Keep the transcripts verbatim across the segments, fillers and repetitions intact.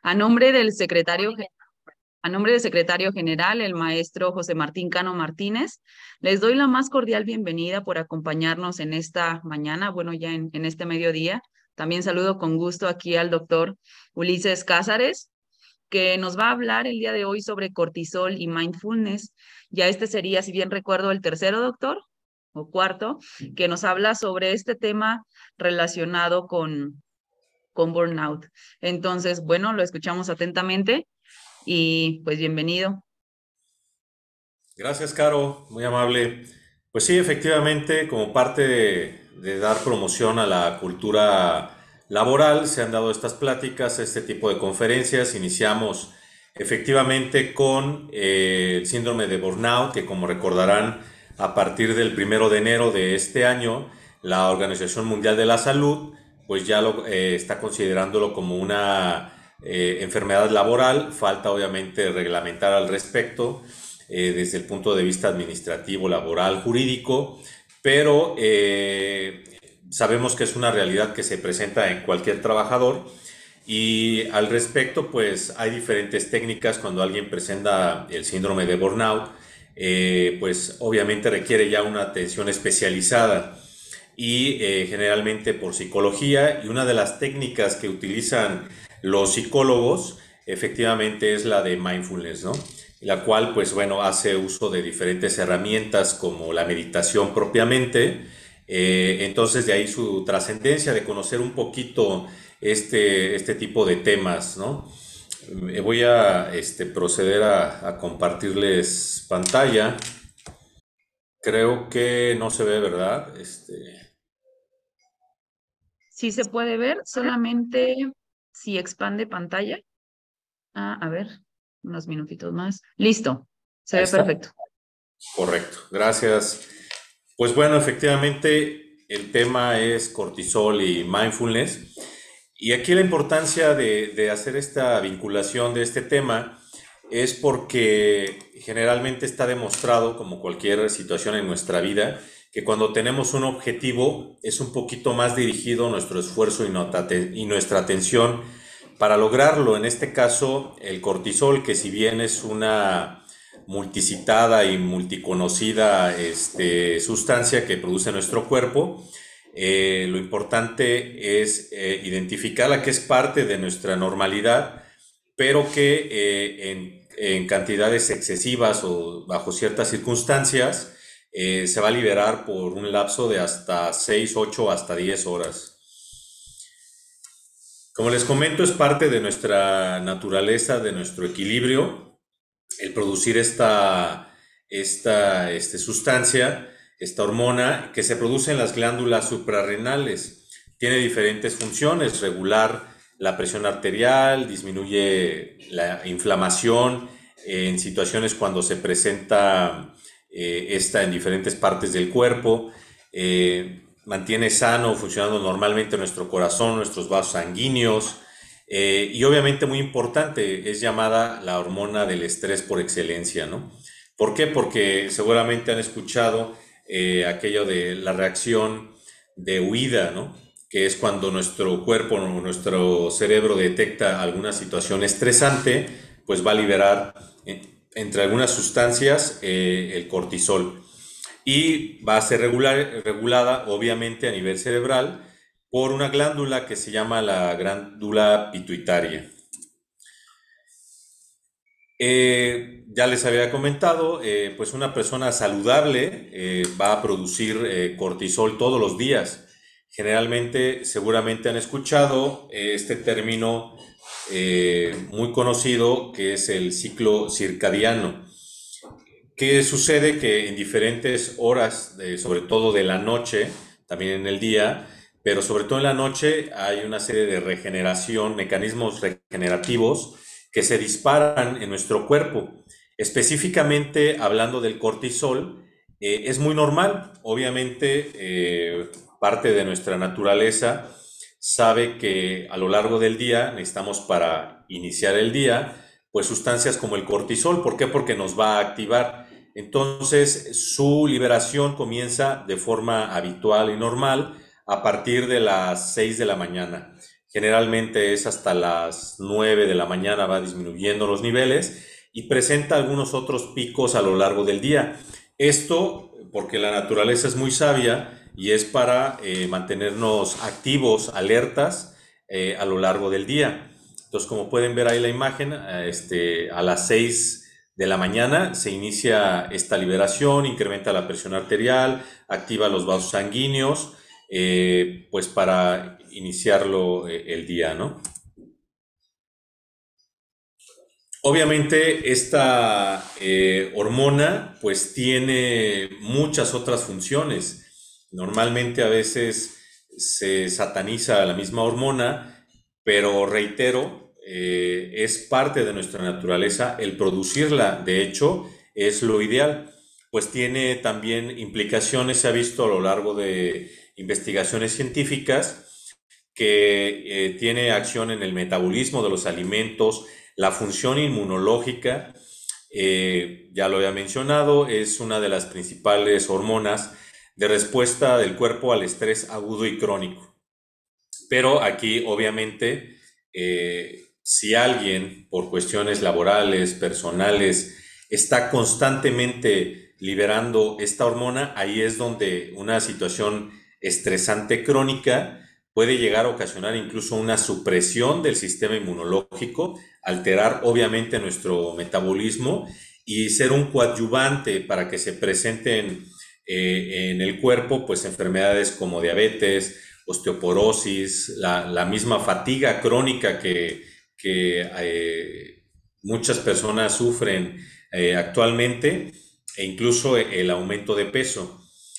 A nombre del secretario, ge- a nombre del secretario general, el maestro José Martín Cano Martínez, les doy la más cordial bienvenida por acompañarnos en esta mañana, bueno, ya en, en este mediodía. También saludo con gusto aquí al doctor Ulises Cázares, que nos va a hablar el día de hoy sobre cortisol y mindfulness. Ya este sería, si bien recuerdo, el tercero doctor o cuarto, que nos habla sobre este tema relacionado con, con burnout. Entonces, bueno, lo escuchamos atentamente y pues bienvenido. Gracias, Caro, muy amable. Pues sí, efectivamente, como parte de, de dar promoción a la cultura laboral, se han dado estas pláticas, este tipo de conferencias. Iniciamos efectivamente con eh, el síndrome de burnout, que como recordarán, a partir del primero de enero de este año, la Organización Mundial de la Salud, pues ya lo, eh, está considerándolo como una eh, enfermedad laboral. Falta obviamente reglamentar al respecto eh, desde el punto de vista administrativo, laboral, jurídico, pero eh, sabemos que es una realidad que se presenta en cualquier trabajador y al respecto pues hay diferentes técnicas cuando alguien presenta el síndrome de burnout, eh, pues obviamente requiere ya una atención especializada y eh, generalmente por psicología, y una de las técnicas que utilizan los psicólogos efectivamente es la de mindfulness, ¿no? La cual pues bueno hace uso de diferentes herramientas como la meditación propiamente. Eh, entonces de ahí su trascendencia de conocer un poquito este, este tipo de temas, ¿no? Eh, voy a este, proceder a, a compartirles pantalla. Creo que no se ve, ¿verdad? Este, Sí se puede ver, solamente si expande pantalla. Ah, a ver, unos minutitos más. Listo, se ahí ve está. perfecto. Correcto, gracias. Pues bueno, efectivamente el tema es cortisol y mindfulness. Y aquí la importancia de, de hacer esta vinculación de este tema es porque generalmente está demostrado, como cualquier situación en nuestra vida, que cuando tenemos un objetivo es un poquito más dirigido nuestro esfuerzo y, nota- y nuestra atención para lograrlo. En este caso, el cortisol, que si bien es una multicitada y multiconocida este, sustancia que produce nuestro cuerpo, eh, lo importante es eh, identificarla, que es parte de nuestra normalidad, pero que eh, en, en, cantidades excesivas o bajo ciertas circunstancias eh, se va a liberar por un lapso de hasta seis, ocho, hasta diez horas. Como les comento, es parte de nuestra naturaleza, de nuestro equilibrio, el producir esta, esta este, sustancia, esta hormona que se produce en las glándulas suprarrenales. Tiene diferentes funciones: regular la presión arterial, disminuye la inflamación en situaciones cuando se presenta eh, esta en diferentes partes del cuerpo, eh, mantiene sano, funcionando normalmente nuestro corazón, nuestros vasos sanguíneos, eh, y obviamente muy importante, es llamada la hormona del estrés por excelencia, ¿no? ¿Por qué? Porque seguramente han escuchado eh, aquello de la reacción de huida, ¿no? Que es cuando nuestro cuerpo o nuestro cerebro detecta alguna situación estresante, pues va a liberar eh, entre algunas sustancias eh, el cortisol, y va a ser regular, regulada obviamente a nivel cerebral por una glándula que se llama la glándula pituitaria. Eh, ya les había comentado, eh, pues una persona saludable eh, va a producir eh, cortisol todos los días. Generalmente, seguramente han escuchado eh, este término eh, muy conocido, que es el ciclo circadiano. ¿Qué sucede? Que en diferentes horas, de- sobre todo de la noche, también en el día, pero sobre todo en la noche, hay una serie de regeneración, mecanismos regenerativos que se disparan en nuestro cuerpo. Específicamente hablando del cortisol, eh, es muy normal. Obviamente, eh, parte de nuestra naturaleza sabe que a lo largo del día necesitamos, para iniciar el día, pues sustancias como el cortisol. ¿Por qué? Porque nos va a activar. Entonces, su liberación comienza de forma habitual y normal a partir de las seis de la mañana. Generalmente es hasta las nueve de la mañana, va disminuyendo los niveles y presenta algunos otros picos a lo largo del día. Esto porque la naturaleza es muy sabia y es para eh, mantenernos activos, alertas eh, a lo largo del día. Entonces, como pueden ver ahí la imagen, eh, este, a las seis de la mañana se inicia esta liberación, incrementa la presión arterial, activa los vasos sanguíneos, eh, pues para iniciarlo eh, el día, ¿no? Obviamente esta eh, hormona pues tiene muchas otras funciones. Normalmente a veces se sataniza la misma hormona, pero reitero, eh, es parte de nuestra naturaleza el producirla. De hecho, es lo ideal, pues tiene también implicaciones, se ha visto a lo largo de investigaciones científicas, que eh, tiene acción en el metabolismo de los alimentos, la función inmunológica, eh, ya lo había mencionado, es una de las principales hormonas de respuesta del cuerpo al estrés agudo y crónico. Pero aquí, obviamente, eh, si alguien, por cuestiones laborales, personales, está constantemente liberando esta hormona, ahí es donde una situación estresante crónica puede llegar a ocasionar incluso una supresión del sistema inmunológico, alterar obviamente nuestro metabolismo y ser un coadyuvante para que se presenten eh, en el cuerpo pues enfermedades como diabetes, osteoporosis, la, la misma fatiga crónica que, que eh, muchas personas sufren eh, actualmente, e incluso el aumento de peso.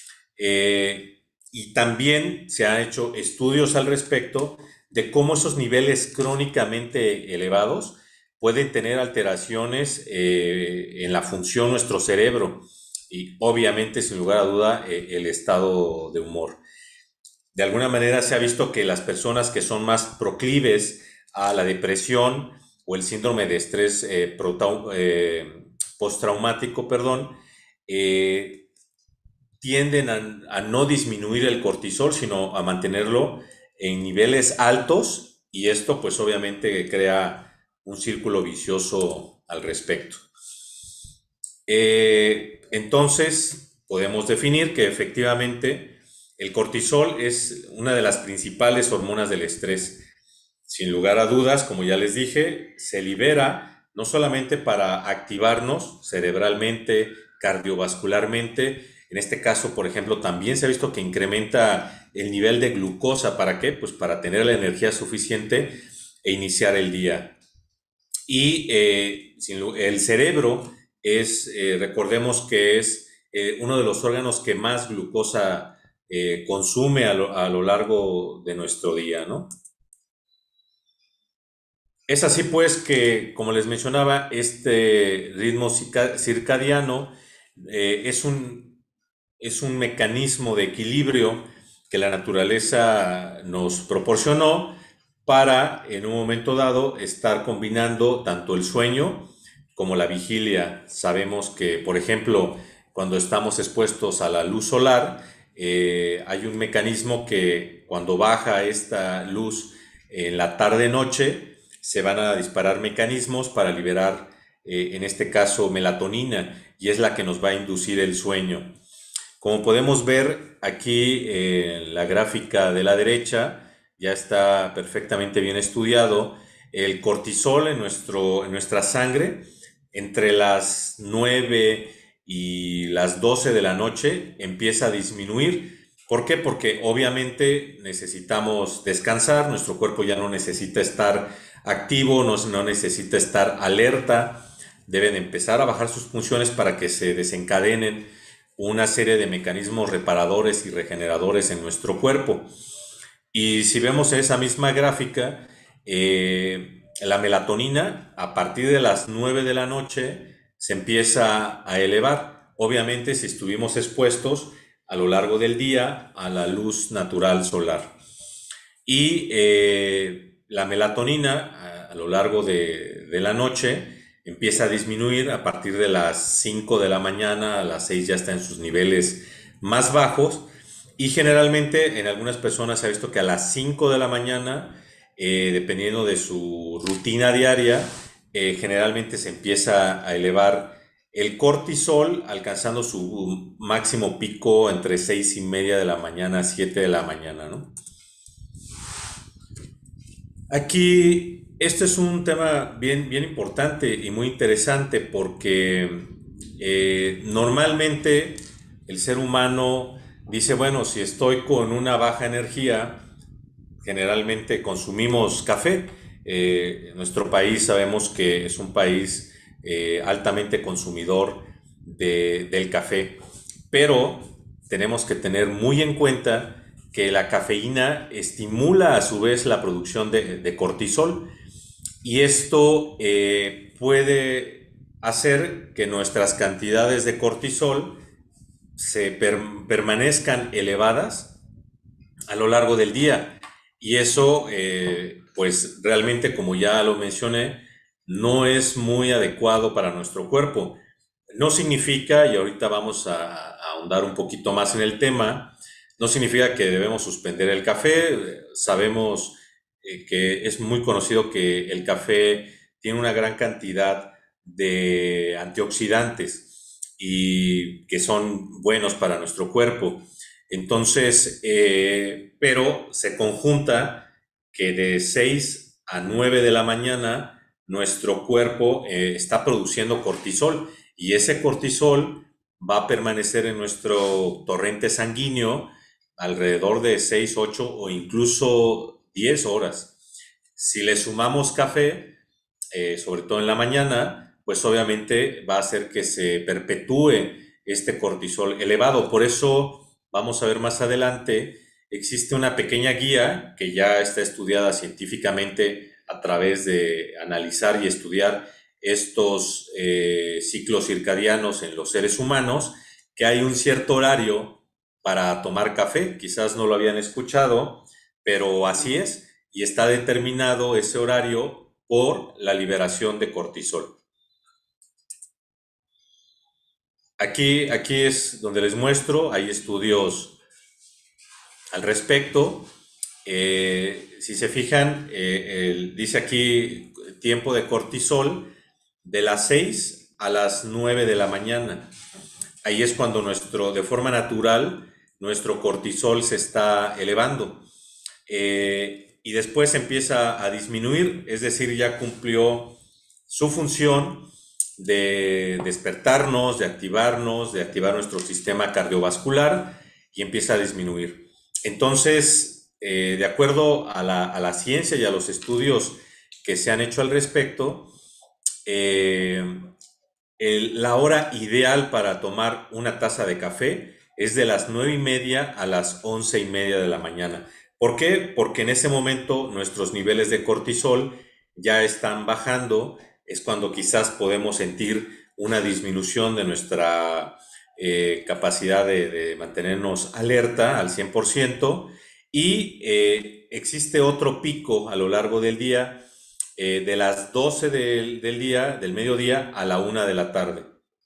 Eh, y también se han hecho estudios al respecto de cómo esos niveles crónicamente elevados pueden tener alteraciones eh, en la función de nuestro cerebro y obviamente, sin lugar a duda, eh, el estado de humor. De alguna manera se ha visto que las personas que son más proclives a la depresión o el síndrome de estrés eh, eh, postraumático, perdón, eh, tienden a, a no disminuir el cortisol, sino a mantenerlo en niveles altos y esto pues obviamente crea un círculo vicioso al respecto. Eh, entonces podemos definir que efectivamente el cortisol es una de las principales hormonas del estrés. Sin lugar a dudas, como ya les dije, se libera no solamente para activarnos cerebralmente, cardiovascularmente, en este caso, por ejemplo, también se ha visto que incrementa el nivel de glucosa. ¿Para qué? Pues para tener la energía suficiente e iniciar el día. Y eh, el cerebro es, eh, recordemos que es eh, uno de los órganos que más glucosa eh, consume a lo, a lo largo de nuestro día, ¿no? Es así pues que, como les mencionaba, este ritmo circadiano eh, es un, es un mecanismo de equilibrio que la naturaleza nos proporcionó para, en un momento dado, estar combinando tanto el sueño como la vigilia. Sabemos que, por ejemplo, cuando estamos expuestos a la luz solar, eh, hay un mecanismo que cuando baja esta luz en la tarde-noche, se van a disparar mecanismos para liberar, eh, en este caso, melatonina, y es la que nos va a inducir el sueño. Como podemos ver aquí eh, en la gráfica de la derecha, ya está perfectamente bien estudiado el cortisol en, nuestro, en nuestra sangre entre las nueve y las doce de la noche empieza a disminuir. ¿Por qué? Porque obviamente necesitamos descansar, nuestro cuerpo ya no necesita estar activo, no, no necesita estar alerta, deben empezar a bajar sus funciones para que se desencadenen una serie de mecanismos reparadores y regeneradores en nuestro cuerpo. Y si vemos esa misma gráfica, eh, la melatonina a partir de las nueve de la noche se empieza a elevar. Obviamente si estuvimos expuestos a lo largo del día a la luz natural solar. Y eh, la melatonina a, a lo largo de, de la noche empieza a disminuir a partir de las cinco de la mañana, a las seis ya está en sus niveles más bajos y generalmente en algunas personas se ha visto que a las cinco de la mañana eh, dependiendo de su rutina diaria, eh, generalmente se empieza a elevar el cortisol, alcanzando su máximo pico entre seis y media de la mañana a siete de la mañana, ¿no? Aquí, este es un tema bien, bien importante y muy interesante porque eh, normalmente el ser humano dice, bueno, si estoy con una baja energía, generalmente consumimos café. Eh, nuestro país sabemos que es un país eh, altamente consumidor de, del café, pero tenemos que tener muy en cuenta que la cafeína estimula a su vez la producción de, de cortisol y esto eh, puede hacer que nuestras cantidades de cortisol se per permanezcan elevadas a lo largo del día. Y eso, eh, pues realmente, como ya lo mencioné, no es muy adecuado para nuestro cuerpo. No significa, y ahorita vamos a, a ahondar un poquito más en el tema, no significa que debemos suspender el café. Sabemos eh, que es muy conocido que el café tiene una gran cantidad de antioxidantes y que son buenos para nuestro cuerpo. Entonces, eh, pero se conjunta que de seis a nueve de la mañana nuestro cuerpo eh, está produciendo cortisol y ese cortisol va a permanecer en nuestro torrente sanguíneo alrededor de seis, ocho o incluso diez horas. Si le sumamos café, eh, sobre todo en la mañana, pues obviamente va a hacer que se perpetúe este cortisol elevado. Por eso vamos a ver más adelante, existe una pequeña guía que ya está estudiada científicamente a través de analizar y estudiar estos eh, ciclos circadianos en los seres humanos, que hay un cierto horario para tomar café, quizás no lo habían escuchado, pero así es, y está determinado ese horario por la liberación de cortisol. Aquí, aquí es donde les muestro, hay estudios al respecto. Eh, si se fijan, eh, el, dice aquí tiempo de cortisol de las seis a las nueve de la mañana. Ahí es cuando nuestro, de forma natural, nuestro cortisol se está elevando. Eh, y después empieza a disminuir, es decir, ya cumplió su función de despertarnos, de activarnos, de activar nuestro sistema cardiovascular y empieza a disminuir. Entonces, eh, de acuerdo a la, a la ciencia y a los estudios que se han hecho al respecto, eh, el, la hora ideal para tomar una taza de café es de las nueve y media a las once y media de la mañana. ¿Por qué? Porque en ese momento nuestros niveles de cortisol ya están bajando, es cuando quizás podemos sentir una disminución de nuestra eh, capacidad de, de, mantenernos alerta al cien por ciento y eh, existe otro pico a lo largo del día eh, de las doce del, del día, del mediodía a la una de la tarde.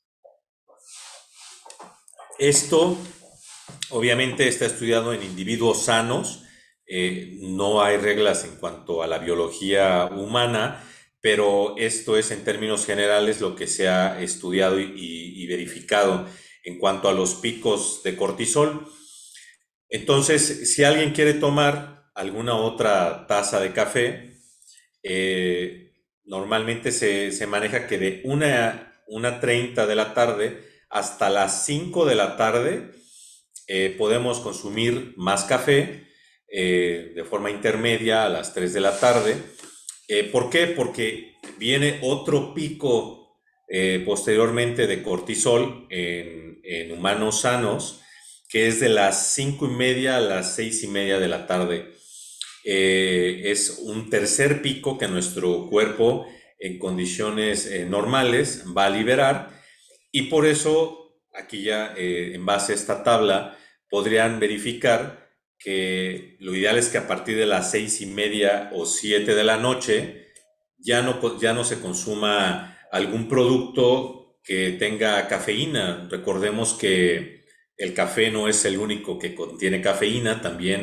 Esto obviamente está estudiado en individuos sanos, eh, no hay reglas en cuanto a la biología humana, pero esto es en términos generales lo que se ha estudiado y, y, y verificado en cuanto a los picos de cortisol. Entonces, si alguien quiere tomar alguna otra taza de café, eh, normalmente se, se, maneja que de una, una treinta de la tarde hasta las cinco de la tarde eh, podemos consumir más café eh, de forma intermedia a las tres de la tarde. Eh, ¿Por qué? Porque viene otro pico eh, posteriormente de cortisol en, en humanos sanos, que es de las cinco y media a las seis y media de la tarde. Eh, es un tercer pico que nuestro cuerpo en condiciones eh, normales va a liberar y por eso aquí ya eh, en base a esta tabla podrían verificar que lo ideal es que a partir de las seis y media o siete de la noche ya no, ya no se consuma algún producto que tenga cafeína. Recordemos que el café no es el único que contiene cafeína, también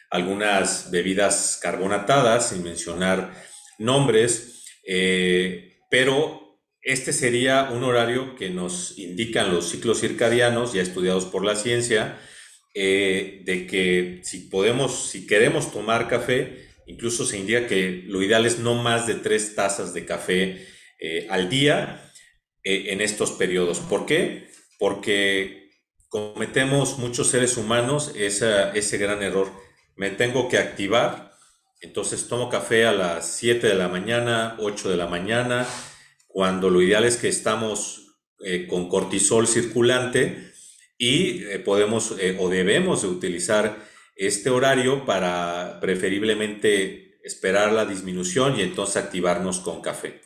algunas bebidas carbonatadas, sin mencionar nombres, eh, pero este sería un horario que nos indican los ciclos circadianos, ya estudiados por la ciencia, eh, de que si podemos, si queremos tomar café, incluso se indica que lo ideal es no más de tres tazas de café eh, al día eh, en estos periodos. ¿Por qué? Porque cometemos muchos seres humanos esa, ese gran error. Me tengo que activar, entonces tomo café a las siete de la mañana, ocho de la mañana, cuando lo ideal es que estamos eh, con cortisol circulante y eh, podemos eh, o debemos de utilizar este horario para preferiblemente esperar la disminución y entonces activarnos con café.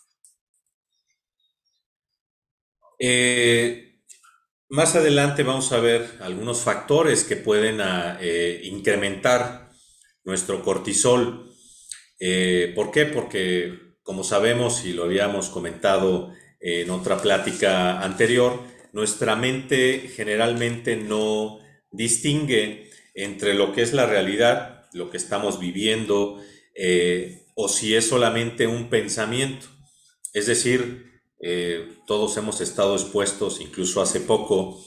Eh, Más adelante vamos a ver algunos factores que pueden a, eh, incrementar nuestro cortisol. Eh, ¿por qué? Porque, como sabemos y lo habíamos comentado en otra plática anterior, nuestra mente generalmente no distingue entre lo que es la realidad, lo que estamos viviendo, eh, o si es solamente un pensamiento. Es decir, eh, todos hemos estado expuestos, incluso hace poco,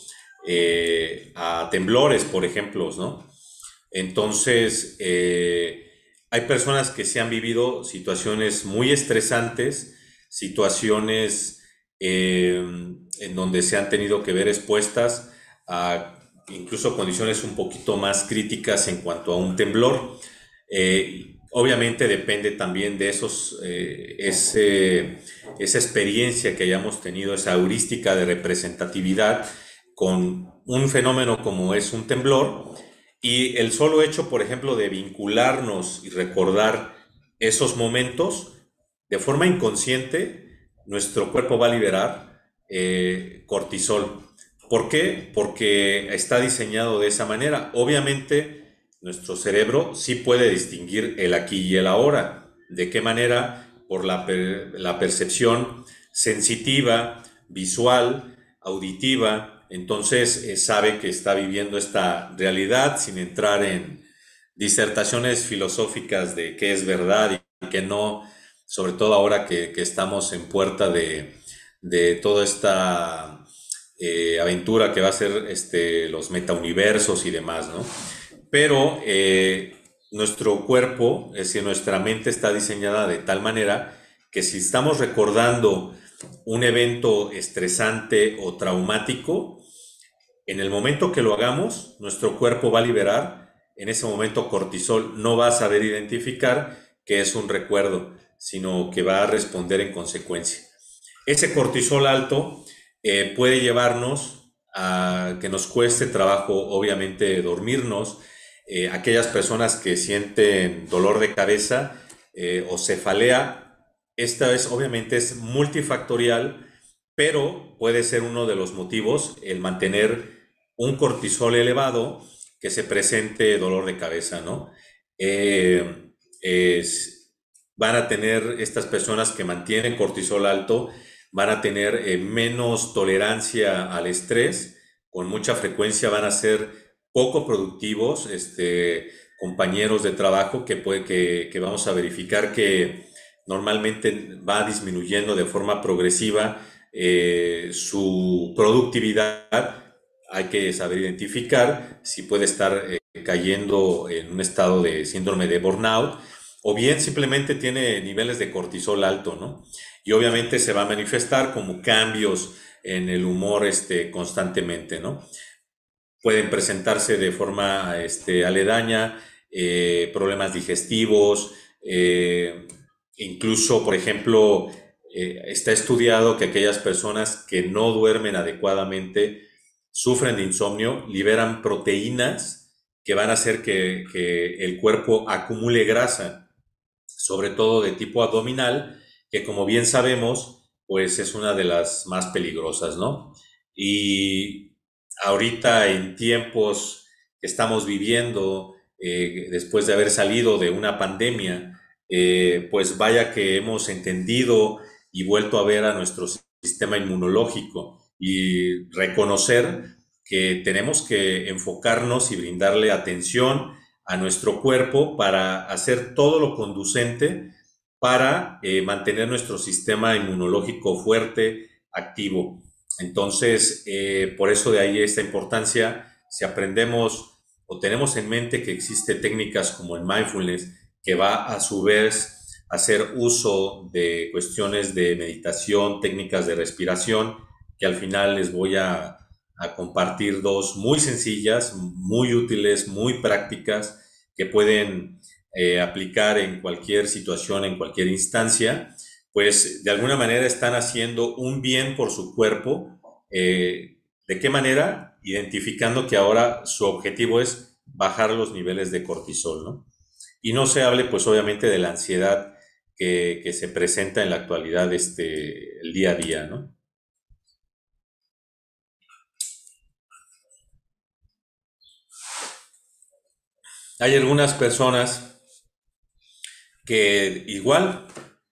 eh, a temblores, por ejemplo, ¿no? Entonces, eh, hay personas que se han vivido situaciones muy estresantes, situaciones eh, en donde se han tenido que ver expuestas a incluso condiciones un poquito más críticas en cuanto a un temblor. Eh, obviamente depende también de esos, eh, ese, esa experiencia que hayamos tenido, esa heurística de representatividad con un fenómeno como es un temblor, y el solo hecho, por ejemplo, de vincularnos y recordar esos momentos, de forma inconsciente, nuestro cuerpo va a liberar eh, cortisol. ¿Por qué? Porque está diseñado de esa manera. Obviamente, nuestro cerebro sí puede distinguir el aquí y el ahora. ¿De qué manera? Por la, per la percepción sensitiva, visual, auditiva. Entonces eh, sabe que está viviendo esta realidad sin entrar en disertaciones filosóficas de qué es verdad y qué no, sobre todo ahora que, que estamos en puerta de, de toda esta eh, aventura que va a ser este, los metauniversos y demás, ¿no? Pero eh, nuestro cuerpo, es decir, nuestra mente está diseñada de tal manera que si estamos recordando un evento estresante o traumático, en el momento que lo hagamos, nuestro cuerpo va a liberar en ese momento cortisol. No va a saber identificar que es un recuerdo, sino que va a responder en consecuencia. Ese cortisol alto eh, puede llevarnos a que nos cueste trabajo, obviamente, dormirnos. Eh, aquellas personas que sienten dolor de cabeza eh, o cefalea, esta vez obviamente es multifactorial, pero puede ser uno de los motivos el mantener un cortisol elevado, que se presente dolor de cabeza, ¿no? Eh, es, van a tener estas personas que mantienen cortisol alto, van a tener eh, menos tolerancia al estrés, con mucha frecuencia van a ser poco productivos, este, compañeros de trabajo que, puede, que, que vamos a verificar que normalmente va disminuyendo de forma progresiva eh, su productividad. Hay que saber identificar si puede estar eh, cayendo en un estado de síndrome de burnout o bien simplemente tiene niveles de cortisol alto, ¿no? Y obviamente se va a manifestar como cambios en el humor este, constantemente, ¿no? Pueden presentarse de forma este, aledaña, eh, problemas digestivos, eh, incluso, por ejemplo, eh, está estudiado que aquellas personas que no duermen adecuadamente sufren de insomnio, liberan proteínas que van a hacer que, que el cuerpo acumule grasa, sobre todo de tipo abdominal, que como bien sabemos, pues es una de las más peligrosas, ¿no? Y ahorita en tiempos que estamos viviendo, eh, después de haber salido de una pandemia, eh, pues vaya que hemos entendido y vuelto a ver a nuestro sistema inmunológico y reconocer que tenemos que enfocarnos y brindarle atención a nuestro cuerpo para hacer todo lo conducente para eh, mantener nuestro sistema inmunológico fuerte, activo. Entonces, eh, por eso de ahí esta importancia, si aprendemos o tenemos en mente que existe técnicas como el mindfulness, que va a su vez a hacer uso de cuestiones de meditación, técnicas de respiración, que al final les voy a, a compartir dos muy sencillas, muy útiles, muy prácticas, que pueden eh, aplicar en cualquier situación, en cualquier instancia, pues de alguna manera están haciendo un bien por su cuerpo. Eh, ¿De qué manera? Identificando que ahora su objetivo es bajar los niveles de cortisol, ¿no? Y no se hable, pues obviamente, de la ansiedad que, que se presenta en la actualidad, este, el día a día, ¿no? Hay algunas personas que igual,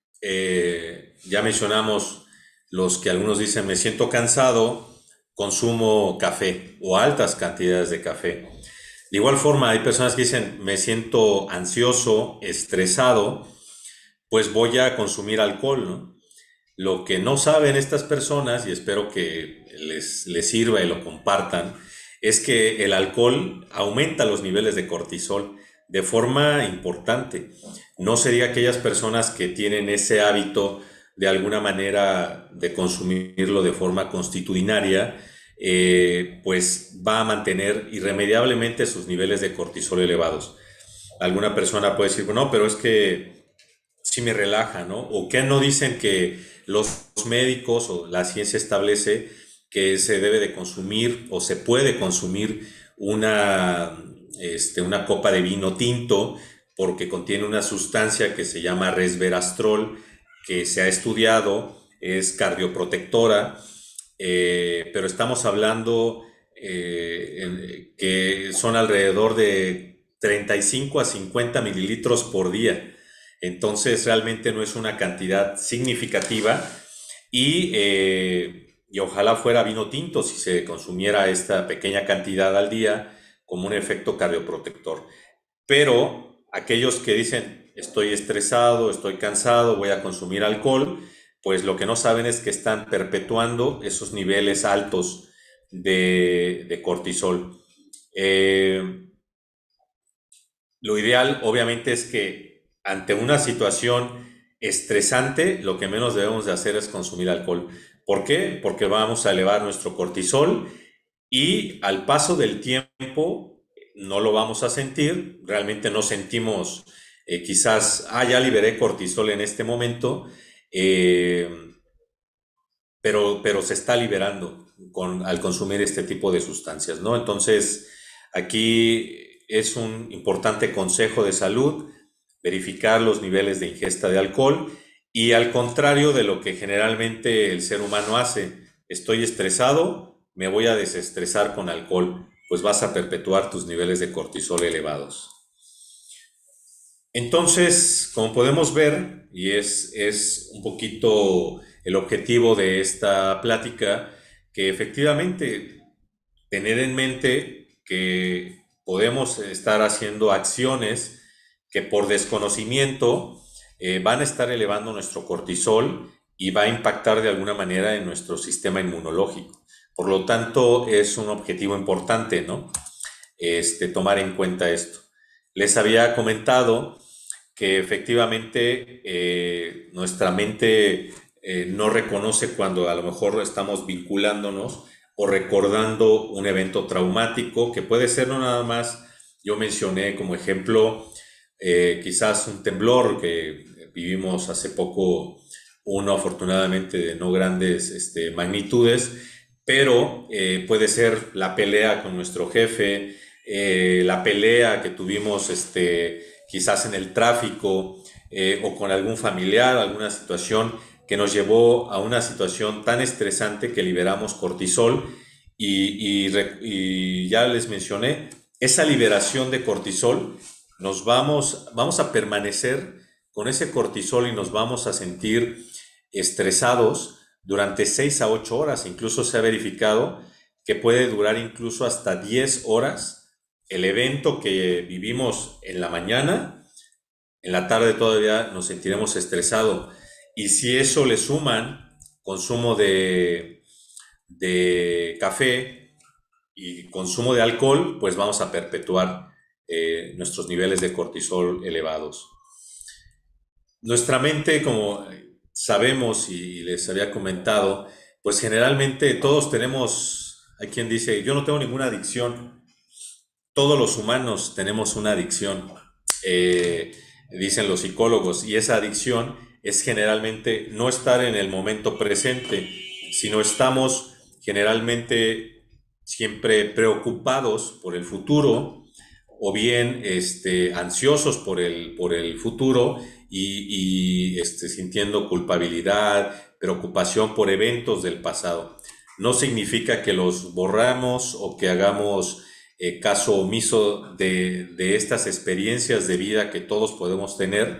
eh, ya mencionamos los que algunos dicen me siento cansado, consumo café o altas cantidades de café. De igual forma, hay personas que dicen me siento ansioso, estresado, pues voy a consumir alcohol, ¿no? Lo que no saben estas personas, y espero que les, les sirva y lo compartan, es que el alcohol aumenta los niveles de cortisol de forma importante. No se diga aquellas personas que tienen ese hábito de alguna manera de consumirlo de forma constitucionaria, eh, pues va a mantener irremediablemente sus niveles de cortisol elevados. Alguna persona puede decir, no, pero es que sí me relaja, ¿no? O que no dicen que los médicos o la ciencia establece que se debe de consumir o se puede consumir una, este, una copa de vino tinto porque contiene una sustancia que se llama resveratrol, que se ha estudiado, es cardioprotectora, eh, pero estamos hablando eh, en, que son alrededor de treinta y cinco a cincuenta mililitros por día. Entonces realmente no es una cantidad significativa y, eh, y ojalá fuera vino tinto si se consumiera esta pequeña cantidad al día como un efecto cardioprotector. Pero aquellos que dicen estoy estresado, estoy cansado, voy a consumir alcohol, pues lo que no saben es que están perpetuando esos niveles altos de, de cortisol. Eh, lo ideal obviamente es que ante una situación estresante, lo que menos debemos de hacer es consumir alcohol. ¿Por qué? Porque vamos a elevar nuestro cortisol y al paso del tiempo no lo vamos a sentir, realmente no sentimos eh, quizás, ah, ya liberé cortisol en este momento, eh, pero, pero se está liberando con, al consumir este tipo de sustancias, ¿no? Entonces, aquí es un importante consejo de salud, verificar los niveles de ingesta de alcohol y al contrario de lo que generalmente el ser humano hace, estoy estresado, me voy a desestresar con alcohol, pues vas a perpetuar tus niveles de cortisol elevados. Entonces, como podemos ver, y es, es un poquito el objetivo de esta plática, que efectivamente tener en mente que podemos estar haciendo acciones que por desconocimiento eh, van a estar elevando nuestro cortisol y va a impactar de alguna manera en nuestro sistema inmunológico. Por lo tanto, es un objetivo importante, ¿no? Este, tomar en cuenta esto. Les había comentado que efectivamente eh, nuestra mente eh, no reconoce cuando a lo mejor estamos vinculándonos o recordando un evento traumático, que puede ser no nada más, yo mencioné como ejemplo, eh, quizás un temblor que vivimos hace poco, uno afortunadamente de no grandes este, magnitudes, pero eh, puede ser la pelea con nuestro jefe, eh, la pelea que tuvimos este, quizás en el tráfico eh, o con algún familiar, alguna situación que nos llevó a una situación tan estresante que liberamos cortisol y, y, y ya les mencioné, esa liberación de cortisol, nos vamos, vamos a permanecer con ese cortisol y nos vamos a sentir estresados durante seis a ocho horas. Incluso se ha verificado que puede durar incluso hasta diez horas el evento que vivimos en la mañana, en la tarde todavía nos sentiremos estresados. Y si eso le suman consumo de, de café y consumo de alcohol, pues vamos a perpetuar eh, nuestros niveles de cortisol elevados. Nuestra mente, como sabemos y les había comentado, pues generalmente todos tenemos, hay quien dice, yo no tengo ninguna adicción. Todos los humanos tenemos una adicción, eh, dicen los psicólogos, y esa adicción es generalmente no estar en el momento presente, sino estamos generalmente siempre preocupados por el futuro o bien este, ansiosos por el, por el futuro y, y este, sintiendo culpabilidad, preocupación por eventos del pasado. No significa que los borramos o que hagamos eh, caso omiso de, de estas experiencias de vida que todos podemos tener,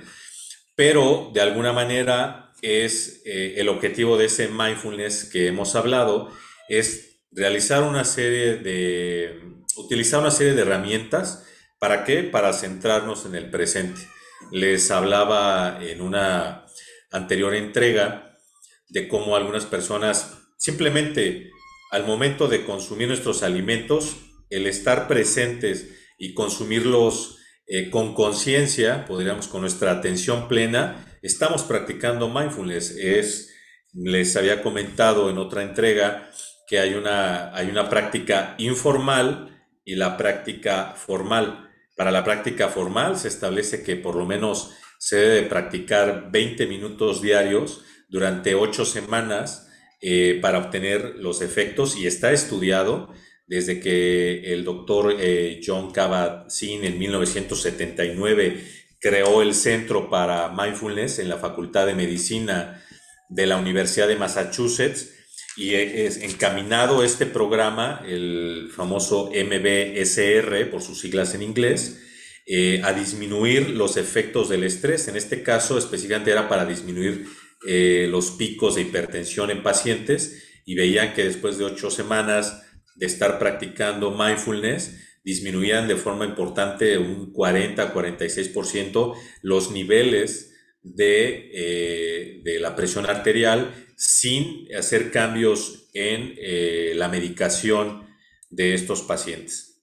pero de alguna manera es eh, el objetivo de ese mindfulness que hemos hablado, es realizar una serie de, utilizar una serie de herramientas. ¿Para qué? Para centrarnos en el presente. Les hablaba en una anterior entrega de cómo algunas personas simplemente al momento de consumir nuestros alimentos, el estar presentes y consumirlos eh, con conciencia, podríamos con nuestra atención plena, estamos practicando mindfulness. Es, les había comentado en otra entrega que hay una, hay una práctica informal y la práctica formal. Para la práctica formal se establece que por lo menos se debe practicar veinte minutos diarios durante ocho semanas eh, para obtener los efectos, y está estudiado desde que el doctor eh, John Kabat-Zinn en mil novecientos setenta y nueve creó el Centro para Mindfulness en la Facultad de Medicina de la Universidad de Massachusetts, y es encaminado este programa, el famoso M B S R por sus siglas en inglés, eh, a disminuir los efectos del estrés. En este caso específicamente era para disminuir eh, los picos de hipertensión en pacientes, y veían que después de ocho semanas de estar practicando mindfulness disminuían de forma importante un cuarenta a cuarenta y seis por ciento los niveles de, eh, de la presión arterial sin hacer cambios en eh, la medicación de estos pacientes.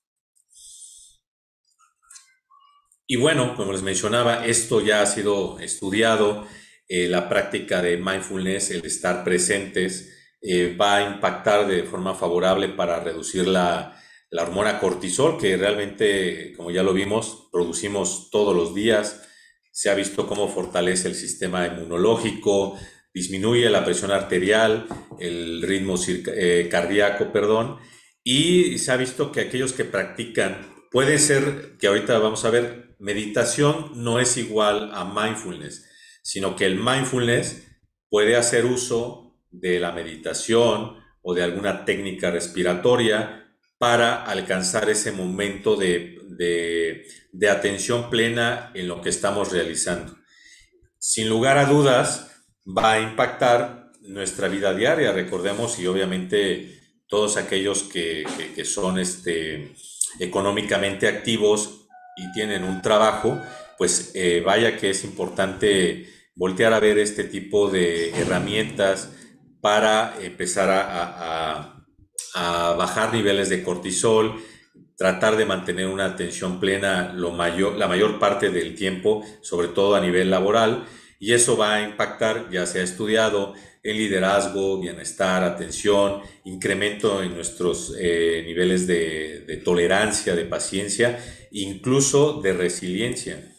Y bueno, como les mencionaba, esto ya ha sido estudiado. Eh, la práctica de mindfulness, el estar presentes, eh, va a impactar de forma favorable para reducir la, la hormona cortisol, que realmente, como ya lo vimos, producimos todos los días. Se ha visto cómo fortalece el sistema inmunológico, disminuye la presión arterial, el ritmo eh, cardíaco, perdón, y se ha visto que aquellos que practican, puede ser que ahorita vamos a ver, meditación no es igual a mindfulness, sino que el mindfulness puede hacer uso de la meditación o de alguna técnica respiratoria para alcanzar ese momento de, de, de atención plena en lo que estamos realizando. Sin lugar a dudas, va a impactar nuestra vida diaria. Recordemos, y obviamente todos aquellos que, que, que son este, económicamente activos y tienen un trabajo, pues eh, vaya que es importante voltear a ver este tipo de herramientas para empezar a, a, a bajar niveles de cortisol, tratar de mantener una atención plena lo mayor, la mayor parte del tiempo, sobre todo a nivel laboral, y eso va a impactar, ya se ha estudiado, en liderazgo, bienestar, atención, incremento en nuestros eh, niveles de, de tolerancia, de paciencia, incluso de resiliencia.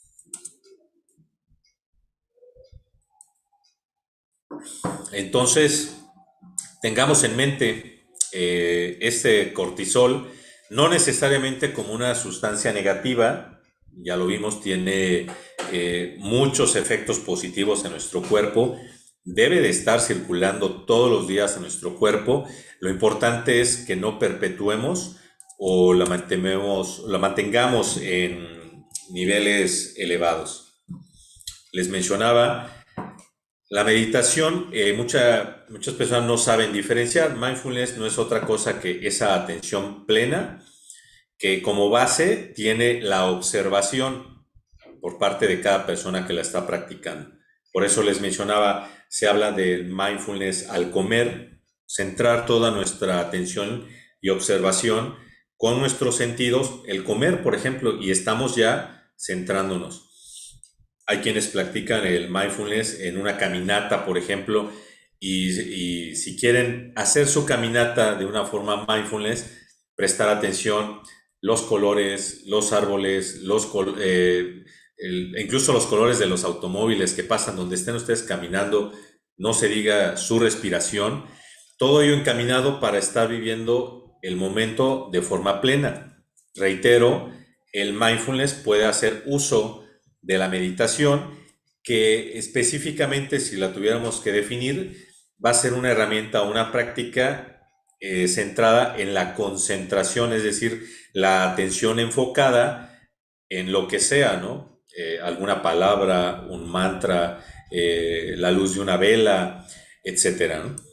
Entonces, tengamos en mente eh, este cortisol, no necesariamente como una sustancia negativa, ya lo vimos, tiene eh, muchos efectos positivos en nuestro cuerpo, debe de estar circulando todos los días en nuestro cuerpo. Lo importante es que no perpetuemos o la mantengamos, la mantengamos en niveles elevados. Les mencionaba la meditación, eh, mucha, muchas personas no saben diferenciar. Mindfulness no es otra cosa que esa atención plena que como base tiene la observación por parte de cada persona que la está practicando. Por eso les mencionaba, se habla del mindfulness al comer, centrar toda nuestra atención y observación con nuestros sentidos, el comer, por ejemplo, y estamos ya centrándonos. Hay quienes practican el mindfulness en una caminata, por ejemplo, y, y si quieren hacer su caminata de una forma mindfulness, prestar atención, los colores, los árboles, los col eh, el, incluso los colores de los automóviles que pasan donde estén ustedes caminando, no se diga su respiración, todo ello encaminado para estar viviendo el momento de forma plena. Reitero, el mindfulness puede hacer uso de la meditación, que específicamente, si la tuviéramos que definir, va a ser una herramienta, una práctica eh, centrada en la concentración, es decir, la atención enfocada en lo que sea, ¿no? Eh, alguna palabra, un mantra, eh, la luz de una vela, etcétera, ¿no?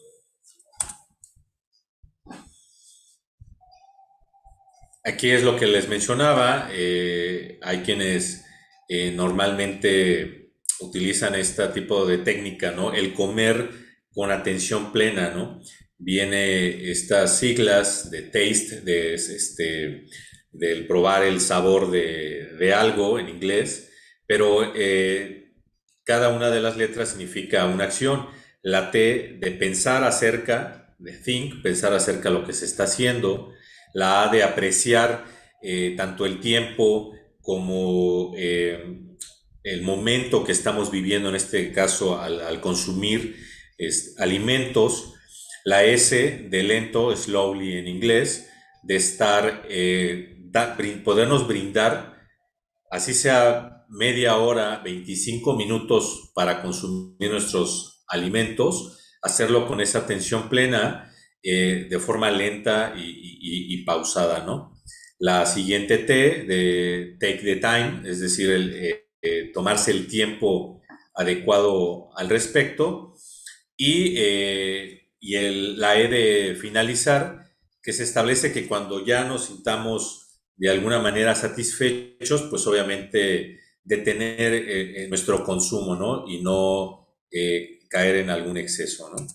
Aquí es lo que les mencionaba, eh, hay quienes eh, normalmente utilizan este tipo de técnica, ¿no? El comer con atención plena, ¿no? Viene estas siglas de taste, de, este, del probar el sabor de, de algo en inglés, pero eh, cada una de las letras significa una acción. La T de pensar acerca, de think, pensar acerca de lo que se está haciendo. La A de apreciar eh, tanto el tiempo como eh, el momento que estamos viviendo, en este caso al, al consumir es, alimentos. La S de lento, slowly en inglés, de estar, eh, da, podernos brindar, así sea media hora, veinticinco minutos para consumir nuestros alimentos, hacerlo con esa atención plena, eh, de forma lenta y, y, y, pausada, ¿no? La siguiente T de take the time, es decir, el, eh, eh, tomarse el tiempo adecuado al respecto. Y, eh, y el, la E de finalizar, que se establece que cuando ya nos sintamos de alguna manera satisfechos, pues obviamente detener eh, nuestro consumo, ¿no? Y no eh, caer en algún exceso, ¿no?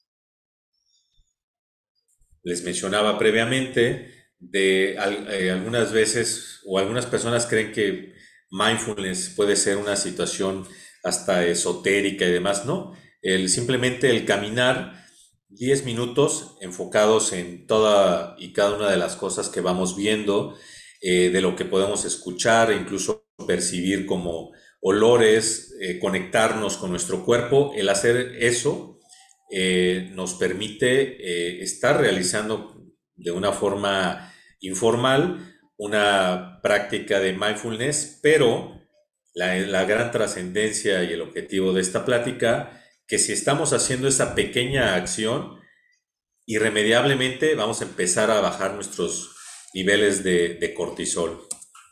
Les mencionaba previamente de eh, algunas veces o algunas personas creen que mindfulness puede ser una situación hasta esotérica y demás, ¿no? El, simplemente el caminar diez minutos enfocados en toda y cada una de las cosas que vamos viendo, eh, de lo que podemos escuchar, incluso percibir como olores, eh, conectarnos con nuestro cuerpo, el hacer eso eh, nos permite eh, estar realizando de una forma informal una práctica de mindfulness, pero la, la gran trascendencia y el objetivo de esta plática, que si estamos haciendo esa pequeña acción, irremediablemente vamos a empezar a bajar nuestros niveles de, de cortisol.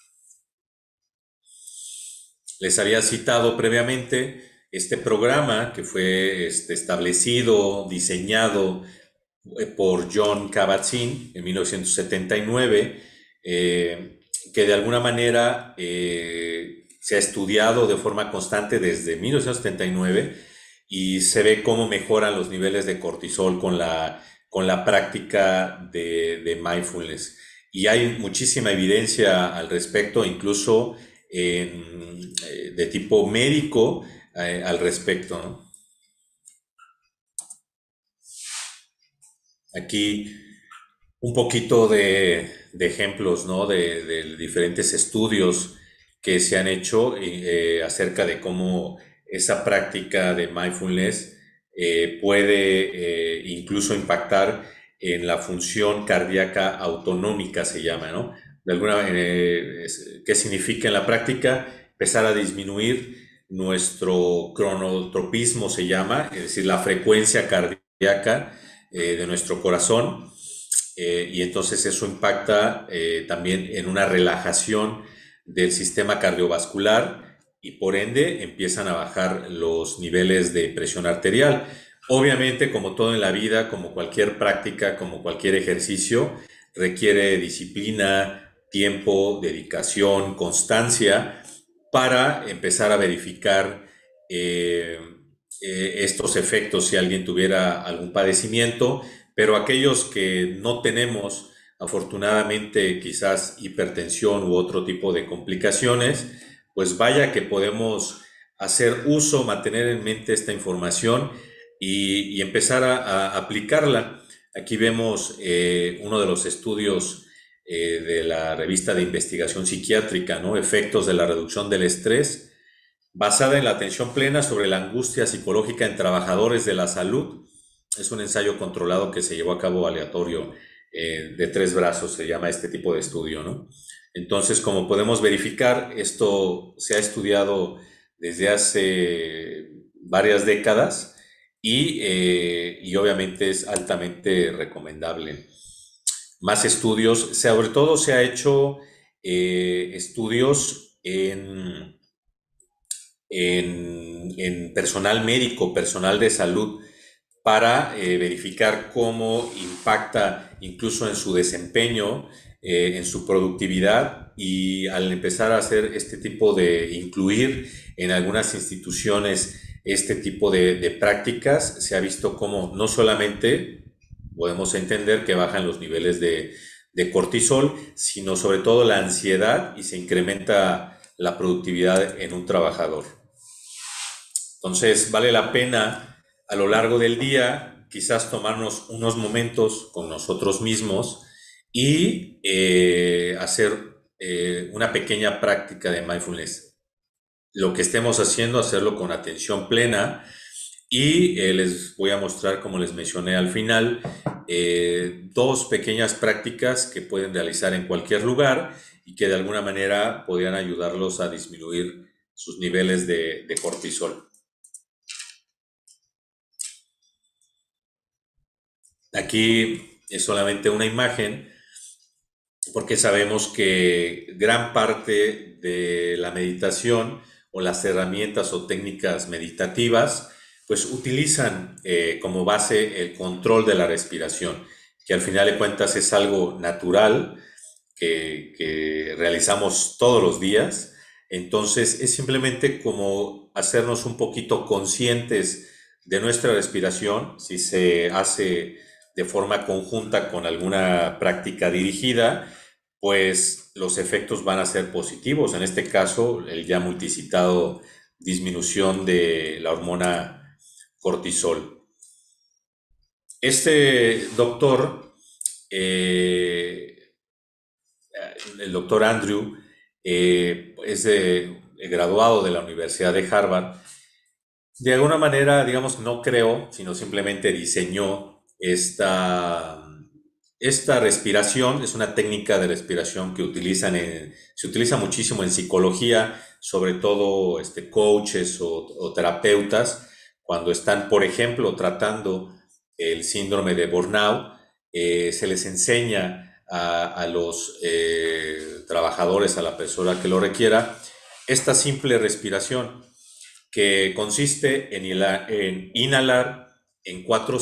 Les había citado previamente este programa que fue este, establecido, diseñado eh, por John Kabat-Zinn en mil novecientos setenta y nueve, eh, que de alguna manera eh, se ha estudiado de forma constante desde mil novecientos setenta y nueve y se ve cómo mejoran los niveles de cortisol con la, con la práctica de, de mindfulness. Y hay muchísima evidencia al respecto, incluso en, eh, de tipo médico eh, al respecto, ¿no? Aquí un poquito de, de ejemplos, ¿no? De, de, diferentes estudios que se han hecho eh, acerca de cómo esa práctica de mindfulness eh, puede eh, incluso impactar en la función cardíaca autonómica, se llama, ¿no? De alguna eh, ¿qué significa en la práctica? Empezar a disminuir nuestro cronotropismo, se llama, es decir, la frecuencia cardíaca eh, de nuestro corazón. Eh, y entonces eso impacta eh, también en una relajación del sistema cardiovascular y por ende empiezan a bajar los niveles de presión arterial. Obviamente, como todo en la vida, como cualquier práctica, como cualquier ejercicio, requiere disciplina, tiempo, dedicación, constancia para empezar a verificar eh, eh, estos efectos si alguien tuviera algún padecimiento, pero aquellos que no tenemos, afortunadamente quizás hipertensión u otro tipo de complicaciones, pues vaya que podemos hacer uso, mantener en mente esta información y, y empezar a, a, aplicarla. Aquí vemos eh, uno de los estudios eh, de la revista de investigación psiquiátrica, ¿no? Efectos de la reducción del estrés, basada en la atención plena sobre la angustia psicológica en trabajadores de la salud. Es un ensayo controlado que se llevó a cabo aleatorio eh, de tres brazos, se llama este tipo de estudio, ¿no? Entonces, como podemos verificar, esto se ha estudiado desde hace varias décadas y, eh, y obviamente es altamente recomendable. Más estudios, sobre todo se ha hecho eh, estudios en, en, en personal médico, personal de salud, para eh, verificar cómo impacta incluso en su desempeño, eh, en su productividad, y al empezar a hacer este tipo de incluir en algunas instituciones este tipo de, de prácticas, se ha visto cómo no solamente podemos entender que bajan los niveles de, de cortisol, sino sobre todo la ansiedad, y se incrementa la productividad en un trabajador. Entonces, vale la pena a lo largo del día quizás tomarnos unos momentos con nosotros mismos y eh, hacer eh, una pequeña práctica de mindfulness. Lo que estemos haciendo, hacerlo con atención plena, y eh, les voy a mostrar, como les mencioné al final, eh, dos pequeñas prácticas que pueden realizar en cualquier lugar y que de alguna manera podrían ayudarlos a disminuir sus niveles de, de cortisol. Aquí es solamente una imagen porque sabemos que gran parte de la meditación o las herramientas o técnicas meditativas pues utilizan eh, como base el control de la respiración, que al final de cuentas es algo natural que, que realizamos todos los días. Entonces es simplemente como hacernos un poquito conscientes de nuestra respiración, si se hace de forma conjunta con alguna práctica dirigida, pues los efectos van a ser positivos. En este caso, el ya multicitado disminución de la hormona cortisol. Este doctor, eh, el doctor Andrew, eh, es de, graduado de la Universidad de Harvard. De alguna manera, digamos, no creó, sino simplemente diseñó esta, esta respiración. Es una técnica de respiración que utilizan en, se utiliza muchísimo en psicología, sobre todo este, coaches o, o terapeutas, cuando están, por ejemplo, tratando el síndrome de burnout. Eh, se les enseña a, a los eh, trabajadores, a la persona que lo requiera, esta simple respiración, que consiste en, inhalar, en inhalar en cuatro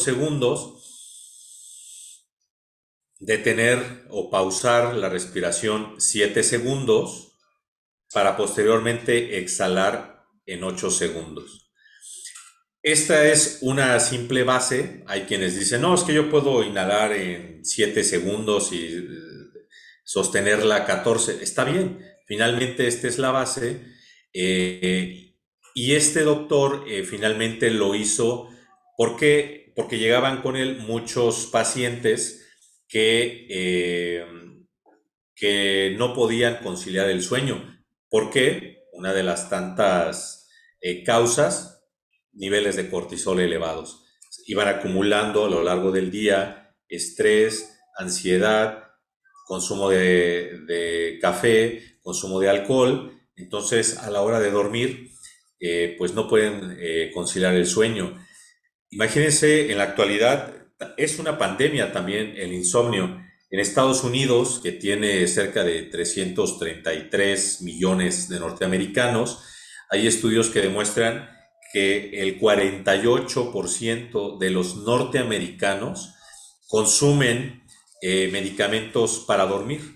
segundos, detener o pausar la respiración siete segundos, para posteriormente exhalar en ocho segundos. Esta es una simple base. Hay quienes dicen, no, es que yo puedo inhalar en siete segundos y sostenerla catorce. Está bien, finalmente esta es la base. Eh, y este doctor eh, finalmente lo hizo porque, porque llegaban con él muchos pacientes que, eh, que no podían conciliar el sueño. ¿Por qué? Una de las tantas eh, causas, niveles de cortisol elevados. Iban acumulando a lo largo del día estrés, ansiedad, consumo de, de café, consumo de alcohol. Entonces, a la hora de dormir, eh, pues no pueden eh, conciliar el sueño. Imagínense, en la actualidad es una pandemia también el insomnio. En Estados Unidos, que tiene cerca de trescientos treinta y tres millones de norteamericanos, hay estudios que demuestran que el cuarenta y ocho por ciento de los norteamericanos consumen eh, medicamentos para dormir.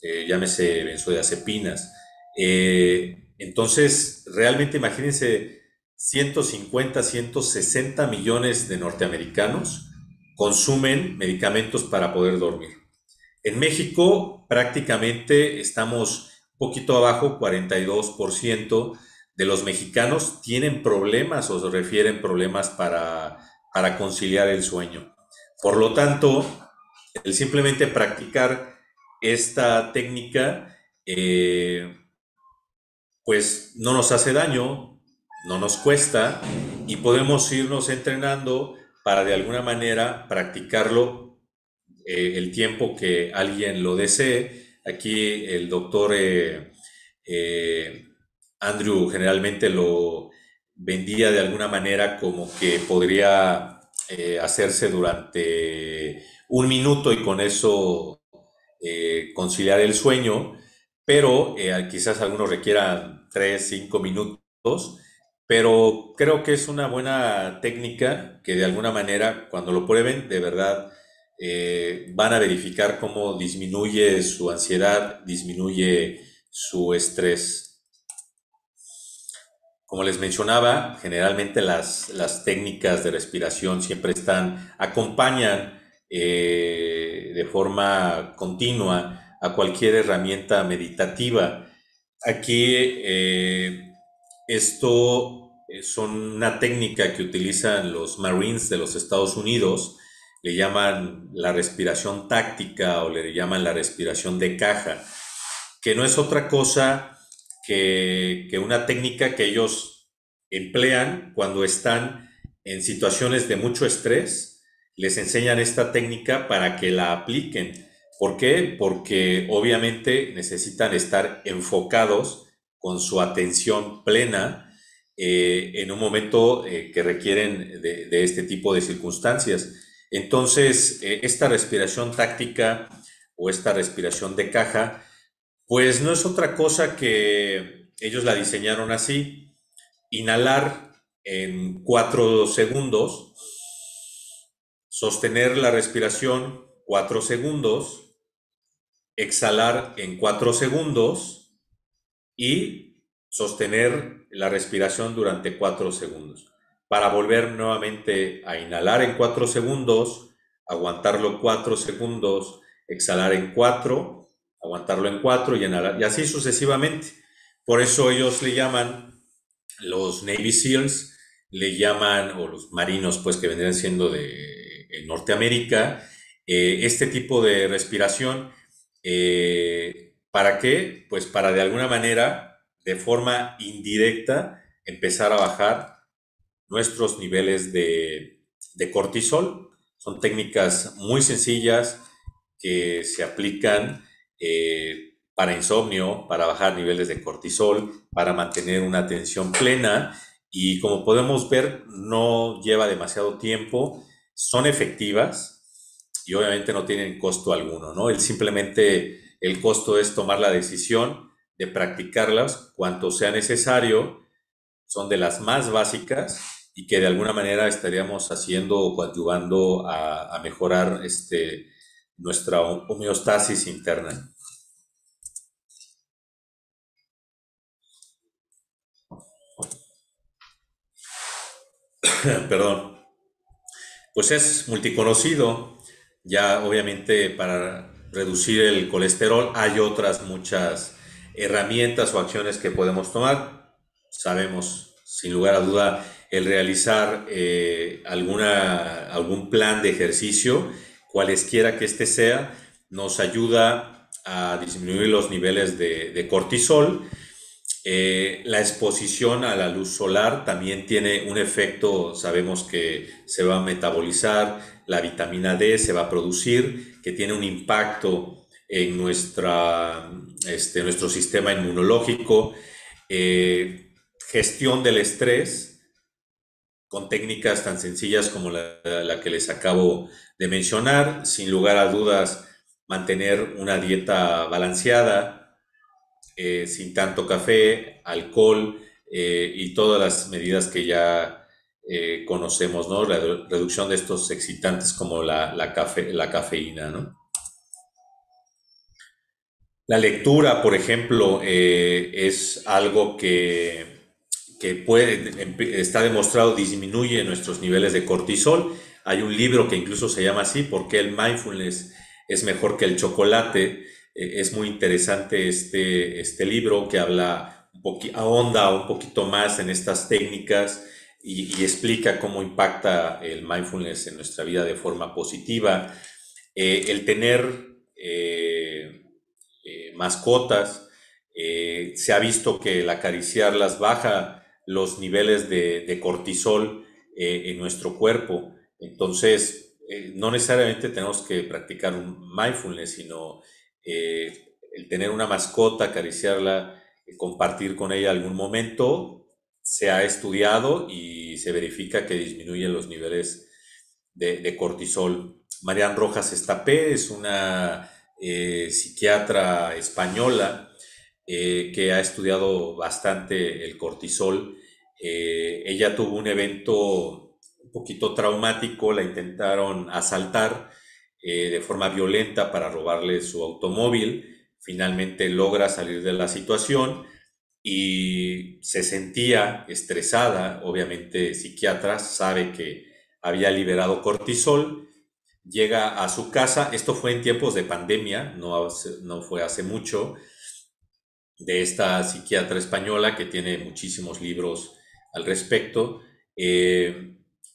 eh, llámese benzodiazepinas. Eh, entonces, realmente imagínense, ciento cincuenta, ciento sesenta millones de norteamericanos consumen medicamentos para poder dormir. En México prácticamente estamos un poquito abajo, cuarenta y dos por ciento de los mexicanos tienen problemas o se refieren problemas para, para conciliar el sueño. Por lo tanto, el simplemente practicar esta técnica, eh, pues no nos hace daño, no nos cuesta y podemos irnos entrenando para de alguna manera practicarlo eh, el tiempo que alguien lo desee. Aquí el doctor eh, eh, Andrew generalmente lo vendía de alguna manera como que podría eh, hacerse durante un minuto y con eso eh, conciliar el sueño, pero eh, quizás algunos requieran tres, cinco minutos, pero creo que es una buena técnica que de alguna manera cuando lo prueben de verdad eh, van a verificar cómo disminuye su ansiedad, disminuye su estrés. Como les mencionaba, generalmente las, las técnicas de respiración siempre están, acompañan eh, de forma continua a cualquier herramienta meditativa. Aquí eh, esto eh, son una técnica que utilizan los Marines de los Estados Unidos, le llaman la respiración táctica o le llaman la respiración de caja, que no es otra cosa que, que una técnica que ellos emplean cuando están en situaciones de mucho estrés. Les enseñan esta técnica para que la apliquen. ¿Por qué? Porque obviamente necesitan estar enfocados con su atención plena eh, en un momento eh, que requieren de, de, este tipo de circunstancias. Entonces, eh, esta respiración táctica o esta respiración de caja pues no es otra cosa que ellos la diseñaron así. Inhalar en cuatro segundos, sostener la respiración cuatro segundos, exhalar en cuatro segundos y sostener la respiración durante cuatro segundos. Para volver nuevamente a inhalar en cuatro segundos, aguantarlo cuatro segundos, exhalar en cuatro, aguantarlo en cuatro y inhalar, y así sucesivamente. Por eso ellos le llaman, los Navy SEALs, le llaman, o los marinos, pues que vendrían siendo de en Norteamérica, eh, este tipo de respiración. Eh, ¿Para qué? Pues para de alguna manera, de forma indirecta, empezar a bajar nuestros niveles de, de cortisol. Son técnicas muy sencillas que se aplican eh, para insomnio, para bajar niveles de cortisol, para mantener una atención plena y como podemos ver no lleva demasiado tiempo, son efectivas y obviamente no tienen costo alguno, ¿no? El simplemente el costo es tomar la decisión de practicarlas cuanto sea necesario, son de las más básicas y que de alguna manera estaríamos haciendo o coadyuvando a, a mejorar este, nuestra homeostasis interna. Perdón. Pues es multiconocido. Ya obviamente para reducir el colesterol hay otras muchas herramientas o acciones que podemos tomar. Sabemos, sin lugar a duda, el realizar eh, alguna, algún plan de ejercicio, cualesquiera que este sea, nos ayuda a disminuir los niveles de, de cortisol. Eh, la exposición a la luz solar también tiene un efecto, sabemos que se va a metabolizar, la vitamina D se va a producir, que tiene un impacto en nuestra, este, nuestro sistema inmunológico, eh, gestión del estrés con técnicas tan sencillas como la, la que les acabo de mencionar, sin lugar a dudas, mantener una dieta balanceada, eh, sin tanto café, alcohol eh, y todas las medidas que ya eh, conocemos, ¿no? La reducción de estos excitantes como la, la, cafe, la cafeína, ¿no? La lectura, por ejemplo, eh, es algo que, que puede, está demostrado disminuye nuestros niveles de cortisol. Hay un libro que incluso se llama así, ¿Por qué el mindfulness es mejor que el chocolate? Eh, es muy interesante este, este libro que habla, un poqui- ahonda un poquito más en estas técnicas y, y explica cómo impacta el mindfulness en nuestra vida de forma positiva. Eh, el tener eh, eh, mascotas, eh, se ha visto que el acariciarlas baja los niveles de, de cortisol eh, en nuestro cuerpo. Entonces, eh, no necesariamente tenemos que practicar un mindfulness, sino eh, el tener una mascota, acariciarla, eh, compartir con ella algún momento, se ha estudiado y se verifica que disminuyen los niveles de, de cortisol. Marian Rojas Estapé es una eh, psiquiatra española eh, que ha estudiado bastante el cortisol. Eh, ella tuvo un evento un poquito traumático, la intentaron asaltar eh, de forma violenta para robarle su automóvil. Finalmente logra salir de la situación y se sentía estresada. Obviamente, psiquiatra sabe que había liberado cortisol. Llega a su casa, esto fue en tiempos de pandemia, no, no fue hace mucho, de esta psiquiatra española que tiene muchísimos libros al respecto. Eh,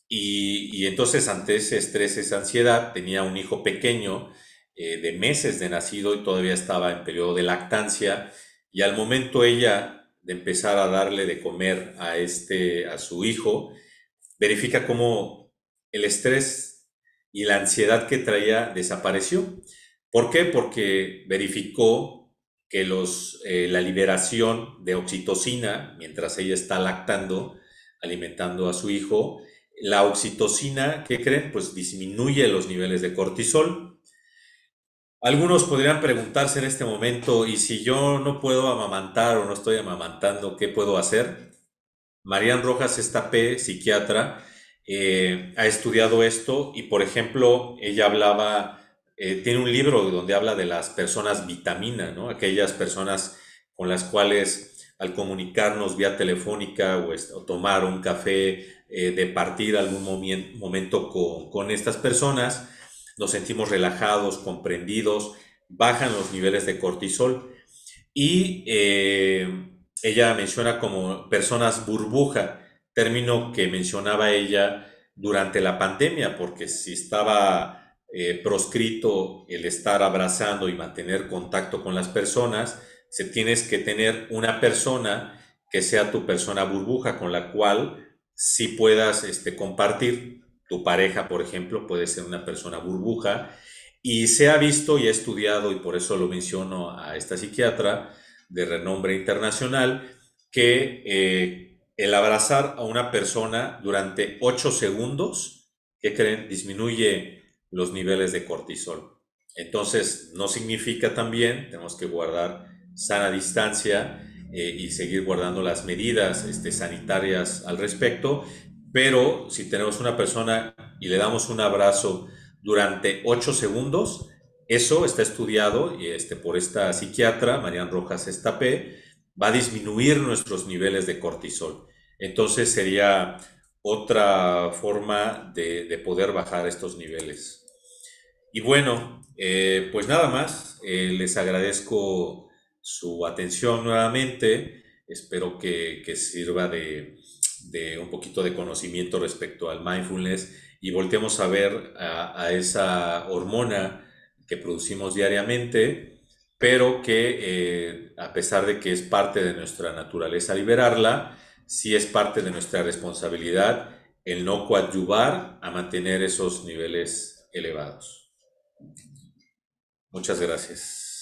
y, y, entonces ante ese estrés, esa ansiedad, tenía un hijo pequeño eh, de meses de nacido y todavía estaba en periodo de lactancia, y al momento ella de empezar a darle de comer a, este, a su hijo, verifica cómo el estrés y la ansiedad que traía desapareció. ¿Por qué? Porque verificó que los, eh, la liberación de oxitocina, mientras ella está lactando, alimentando a su hijo, la oxitocina, ¿qué creen? Pues disminuye los niveles de cortisol. Algunos podrían preguntarse en este momento, ¿y si yo no puedo amamantar o no estoy amamantando, qué puedo hacer? Marian Rojas Estapé, psiquiatra, eh, ha estudiado esto y, por ejemplo, ella hablaba, eh, tiene un libro donde habla de las personas vitamina, ¿no? Aquellas personas con las cuales al comunicarnos vía telefónica o, o tomar un café, eh, de partir algún momento con, con estas personas, nos sentimos relajados, comprendidos, bajan los niveles de cortisol. Y eh, ella menciona como personas burbuja, término que mencionaba ella durante la pandemia, porque si estaba eh, proscrito el estar abrazando y mantener contacto con las personas, se tienes que tener una persona que sea tu persona burbuja, con la cual sí puedas este, compartir. Tu pareja, por ejemplo, puede ser una persona burbuja, y se ha visto y ha estudiado, y por eso lo menciono a esta psiquiatra de renombre internacional, que eh, el abrazar a una persona durante ocho segundos, ¿qué creen? Disminuye los niveles de cortisol. Entonces, no significa también, tenemos que guardar sana distancia eh, y seguir guardando las medidas este, sanitarias al respecto, pero si tenemos una persona y le damos un abrazo durante ocho segundos, eso está estudiado y este, por esta psiquiatra, Marian Rojas Estapé, va a disminuir nuestros niveles de cortisol. Entonces sería otra forma de, de poder bajar estos niveles. Y bueno, eh, pues nada más, eh, les agradezco su atención nuevamente, espero que, que sirva de, de, un poquito de conocimiento respecto al mindfulness y volteemos a ver a, a esa hormona que producimos diariamente, pero que eh, a pesar de que es parte de nuestra naturaleza liberarla, sí es parte de nuestra responsabilidad el no coadyuvar a mantener esos niveles elevados. Muchas gracias.